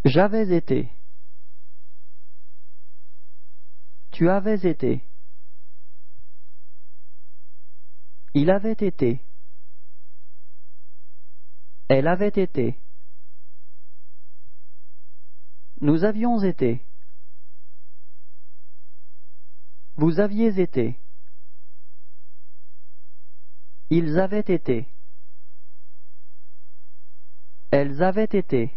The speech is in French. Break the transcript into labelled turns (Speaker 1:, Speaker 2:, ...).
Speaker 1: J'avais été. Tu avais été. Il avait été. Elle avait été. Nous avions été. Vous aviez été. Ils avaient été. Elles avaient été.